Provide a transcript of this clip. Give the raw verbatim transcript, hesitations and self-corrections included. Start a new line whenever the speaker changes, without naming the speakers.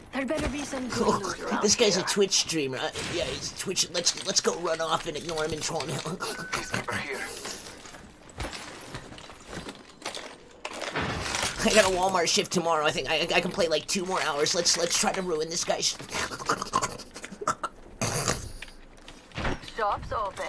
There better be some good loot around
This guy's
here.
a Twitch streamer. Uh, yeah, he's Twitch. Let's let's go run off and ignore him and troll him.
Peacekeeper here.
I got a Walmart shift tomorrow. I think I I can play like two more hours. Let's let's try to ruin this guy's.
Shop's open.